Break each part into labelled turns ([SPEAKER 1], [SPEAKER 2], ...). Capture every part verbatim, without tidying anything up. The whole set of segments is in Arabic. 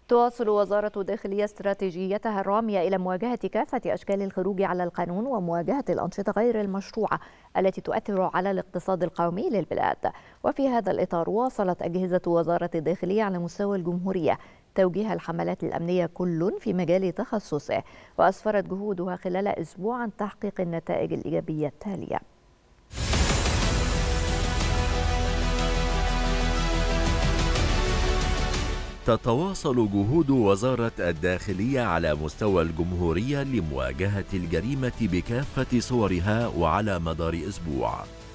[SPEAKER 1] تواصل وزارة الداخلية استراتيجيتها الرامية إلى مواجهة كافة أشكال الخروج على القانون ومواجهة الأنشطة غير المشروعة التي تؤثر على الاقتصاد القومي للبلاد. وفي هذا الإطار واصلت أجهزة وزارة الداخلية على مستوى الجمهورية توجيه الحملات الأمنية كل في مجال تخصصه، وأسفرت جهودها خلال أسبوع عن تحقيق النتائج الإيجابية التالية.
[SPEAKER 2] تتواصل جهود وزارة الداخلية على مستوى الجمهورية لمواجهة الجريمة بكافة صورها، وعلى مدار أسبوع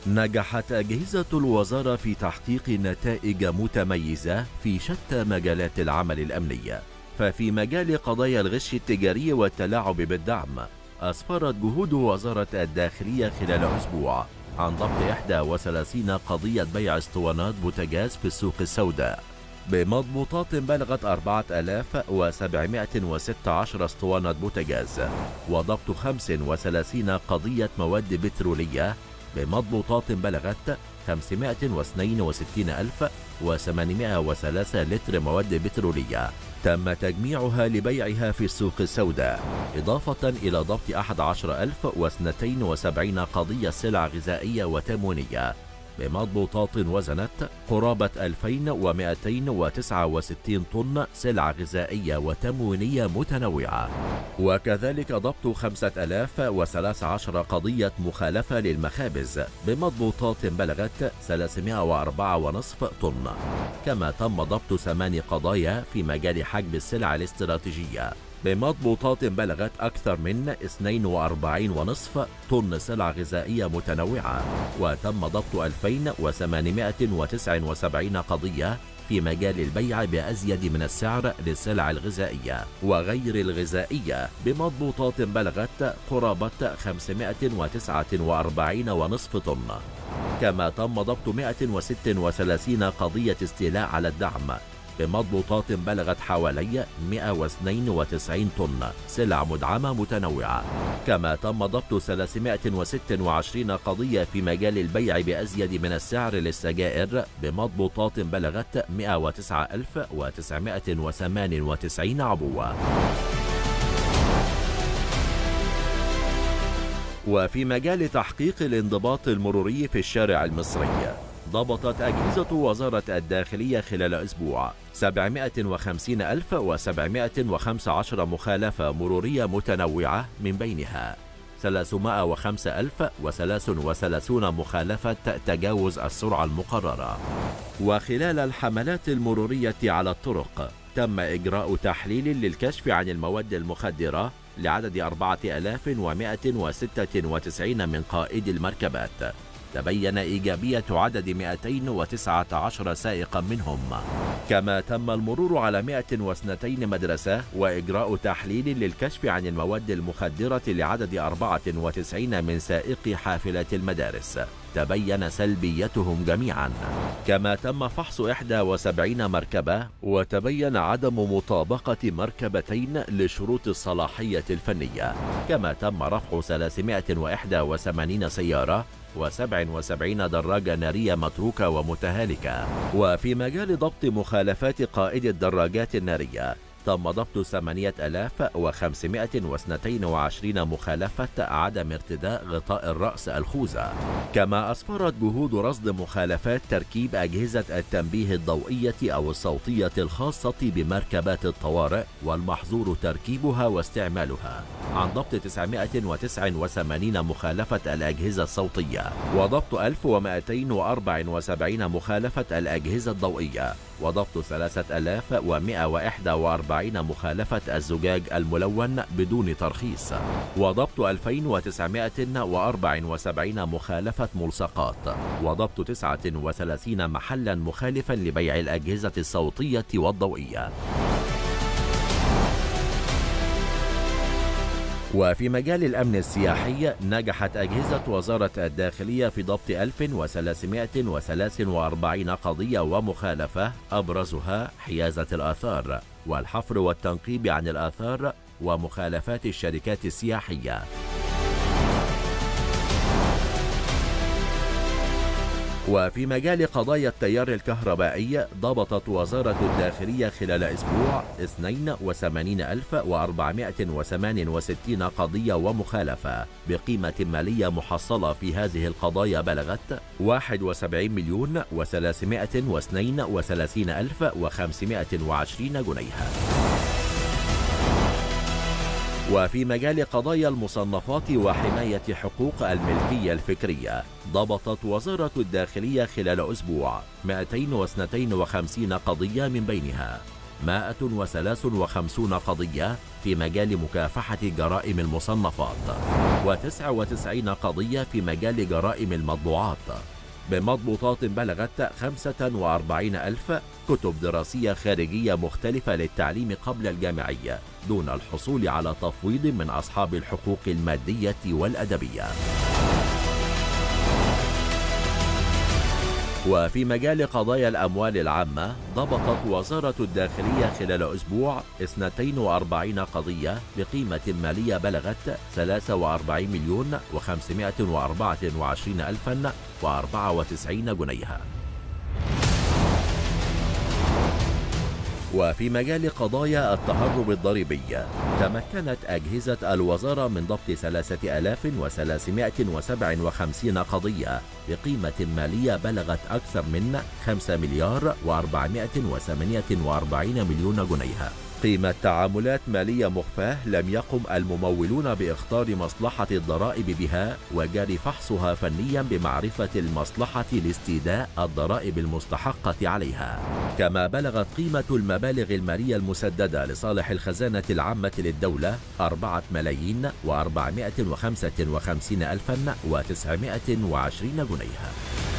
[SPEAKER 2] نجحت أجهزة الوزارة في تحقيق نتائج متميزة في شتى مجالات العمل الأمني. ففي مجال قضايا الغش التجاري والتلاعب بالدعم، أسفرت جهود وزارة الداخلية خلال أسبوع عن ضبط إحدى وثلاثين قضية بيع اسطوانات بوتاجاز في السوق السوداء بمضبوطات بلغت أربعة آلاف وسبعمائة وستة عشر اسطوانة بوتاجاز، وضبط خمس وثلاثين قضية مواد بترولية بمضبوطات بلغت خمسمائة واثنين وستين ألف وثمانمائة وثلاثة لتر مواد بترولية تم تجميعها لبيعها في السوق السوداء، إضافة إلى ضبط أحد عشر ألف واثنين وسبعين قضية سلع غذائية وتموينية بمضبوطات وزنت قرابة ألفين ومائتين وتسعة وستين طن سلع غذائية وتموينية متنوعة، وكذلك ضبط خمسة آلاف وثلاث عشرة قضية مخالفة للمخابز بمضبوطات بلغت ثلاثمائة وأربعة ونصف طن. كما تم ضبط ثمان قضايا في مجال حجب السلع الاستراتيجية بمضبوطات بلغت أكثر من اثنين وأربعين ونصف طن سلع غذائية متنوعة، وتم ضبط ألفين وثمانمائة وتسعة وسبعين قضية في مجال البيع بأزيد من السعر للسلع الغذائية وغير الغذائية بمضبوطات بلغت قرابة خمسمائة وتسعة وأربعين ونصف طن. كما تم ضبط مائة وستة وثلاثين قضية استيلاء على الدعم بمضبوطات بلغت حوالي مائة واثنين وتسعين طن سلع مدعمة متنوعة. كما تم ضبط ثلاثمائة وستة وعشرين قضية في مجال البيع بأزيد من السعر للسجائر بمضبوطات بلغت مائة وتسعة ألف وتسعمائة وثمانية وتسعين عبوة. وفي مجال تحقيق الانضباط المروري في الشارع المصري، ضبطت أجهزة وزارة الداخلية خلال أسبوع سبعمائة وخمسين ألف وسبعمائة وخمسة عشر مخالفة مرورية متنوعة، من بينها ثلاثمائة وخمسة ألف وثلاث وثلاثين مخالفة تجاوز السرعة المقررة. وخلال الحملات المرورية على الطرق تم إجراء تحليل للكشف عن المواد المخدرة لعدد أربعة آلاف ومائة وستة وتسعين من قائدي المركبات. تبين إيجابية عدد مائتين وتسعة عشر سائقا منهم. كما تم المرور على مائة واثنين مدرسة وإجراء تحليل للكشف عن المواد المخدرة لعدد أربعة وتسعين من سائقي حافلات المدارس، تبين سلبيتهم جميعا. كما تم فحص إحدى وسبعين مركبة وتبين عدم مطابقة مركبتين لشروط الصلاحية الفنية. كما تم رفع ثلاثمائة وواحد وثمانين سيارة وسبع وسبعين دراجة نارية متروكة ومتهالكة. وفي مجال ضبط مخالفات قائد الدراجات النارية تم ضبط ثمانية آلاف وخمسمائة واثنين وعشرين مخالفة عدم ارتداء غطاء الرأس الخوذة. كما أسفرت جهود رصد مخالفات تركيب أجهزة التنبيه الضوئية أو الصوتية الخاصة بمركبات الطوارئ والمحظور تركيبها واستعمالها عن ضبط تسعمائة وتسعة وثمانين مخالفة الأجهزة الصوتية، وضبط ألف ومائتين وأربعة وسبعين مخالفة الأجهزة الضوئية، وضبط ثلاثة آلاف ومائة وواحد وأربعين مخالفة الزجاج الملون بدون ترخيص، وضبط ألفين وتسعمائة وأربعة وسبعين مخالفة ملصقات، وضبط تسعة وثلاثين محلا مخالفا لبيع الأجهزة الصوتية والضوئية. وفي مجال الأمن السياحي نجحت أجهزة وزارة الداخلية في ضبط ألف وثلاثمائة وثلاث وأربعين قضية ومخالفة، أبرزها حيازة الآثار والحفر والتنقيب عن الآثار ومخالفات الشركات السياحية. وفي مجال قضايا التيار الكهربائي، ضبطت وزارة الداخلية خلال أسبوع اثنين وثمانين ألف وأربعمائة وثمانية وستين قضية ومخالفة بقيمة مالية محصلة في هذه القضايا بلغت واحد وسبعين مليون وثلاثمائة واثنين وثلاثين ألف وخمسمائة وعشرين جنيها. وفي مجال قضايا المصنفات وحماية حقوق الملكية الفكرية، ضبطت وزارة الداخلية خلال أسبوع مئتين واثنين وخمسين قضية، من بينها مئة وثلاث وخمسين قضية في مجال مكافحة جرائم المصنفات، وتسع وتسعين قضية في مجال جرائم المطبوعات، بمضبوطات بلغت خمسة وأربعين ألف كتب دراسية خارجية مختلفة للتعليم قبل الجامعي دون الحصول على تفويض من أصحاب الحقوق المادية والأدبية. وفي مجال قضايا الأموال العامة، ضبطت وزارة الداخلية خلال أسبوع اثنتين وأربعين قضية بقيمة مالية بلغت ثلاثة وأربعين مليون وخمسمائة وأربعة وعشرين ألفا وأربعة وتسعين جنيها. وفي مجال قضايا التهرب الضريبي، تمكنت أجهزة الوزارة من ضبط ثلاثة آلاف وثلاثمائة وسبعة وخمسين قضية بقيمة مالية بلغت أكثر من خمسة مليار وأربعمائة وثمانية وأربعين مليون جنيها. قيمة تعاملات مالية مخفاة لم يقم الممولون بإخطار مصلحة الضرائب بها وجاري فحصها فنيا بمعرفة المصلحة لاستيداء الضرائب المستحقة عليها. كما بلغت قيمة المبالغ المالية المسددة لصالح الخزانة العامة للدولة أربعة ملايين وأربعمائة وخمسة وخمسين ألفا وتسعمائة وعشرين جنيها.